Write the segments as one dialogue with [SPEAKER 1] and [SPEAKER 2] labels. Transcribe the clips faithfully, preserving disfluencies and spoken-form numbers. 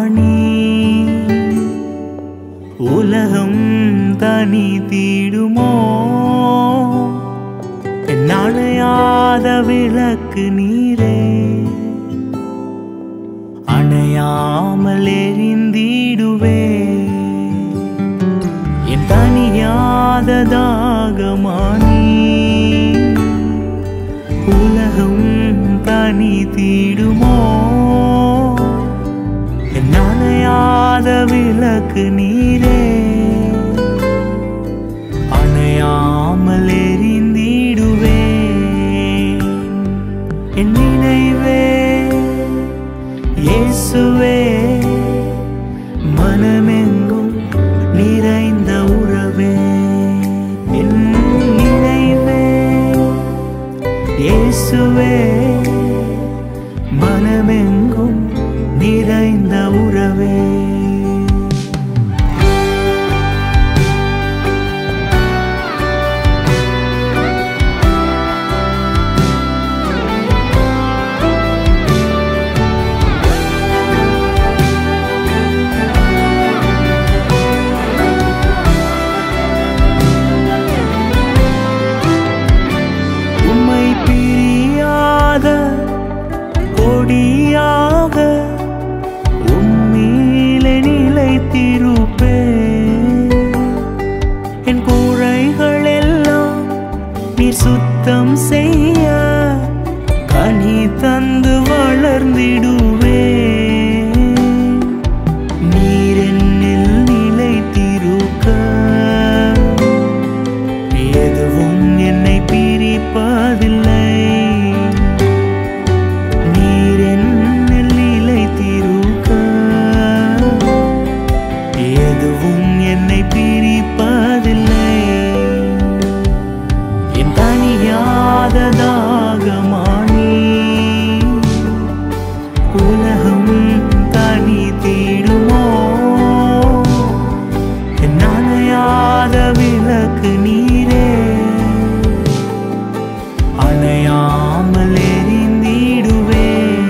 [SPEAKER 1] தாகமானி உலகம் தனி தீடுமோ அணையாத விளக்கு நீரே அணையாமல் எரிந்திடுவே என் தனியாத தாகமானி உலகம் தனி தீடுமோ அணையாத விளக்கு நீரே அணையாமல் எரிந்திடுவே என் நினைவே இயேசுவே மனமெங்கும் நிறைந்த உறவே என் நினைவே இயேசுவே மனமெங்கும் நிறைந்த உறவே கொடியாக உம்மீலே நிலைத்திருப்பே என் குறைகள் எல்லாம் நீர் சுத்தம் செய்ய கனி தந்து வளர்ந்திடுவே நீர் என்னில் நிலைத்திருக்க எதுவும் என்னை பிரிப்பதில்லை தாகமானி உலகம் தனி தீடுமோ அணையாத விளக்கு நீரே அணையாமல் எரிந்திடுவே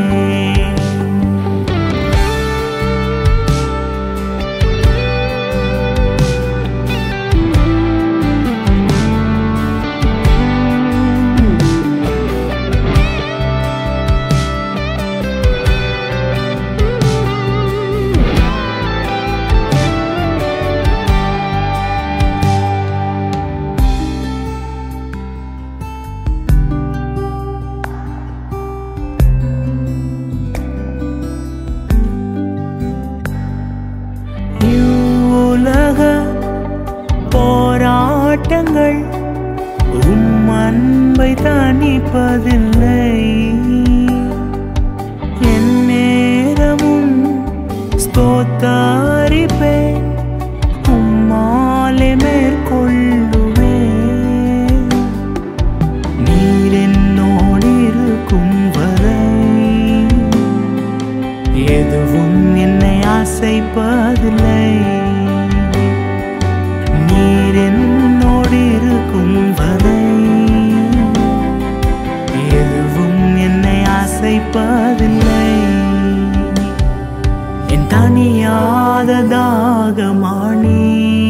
[SPEAKER 1] போராட்டங்கள் உம் அன்பை தணிப்பதில்லை என் நேரமும் ஸ்தோத்தரிப்பே உம்மாலே மேற்கொள்ளுவே நீர் என்னோடு இருக்கும் வரை எதுவும் என்னை அசைப்பதில்லை என்னோடு இருக்கும் வரை எதுவும் என்னை அசைப்பதில்லை என் தனியாத தாகமானி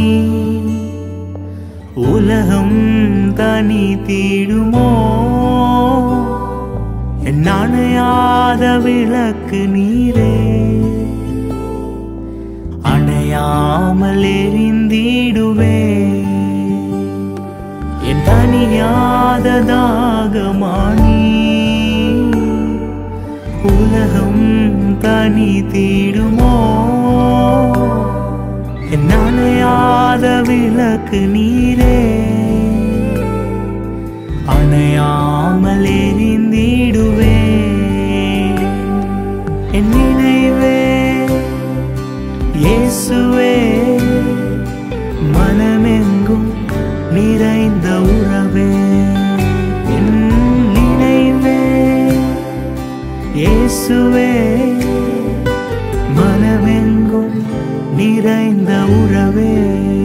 [SPEAKER 1] உலகம் தனி தீடுமோ என் அணையாத விளக்கு நீரே அணையாமல் எரிந்திடுவே என் தனியாத தாகமானி உலகம் தனி தீடுமோ என் அணையாத விளக்கு நீரே அணையாமல் எரிந்திடுவே என் நினைவே இயேசுவே மனமெங்கும் நிறைந்த உறவே என் நினைவே இயேசுவே மனமெங்கும் நிறைந்த உறவே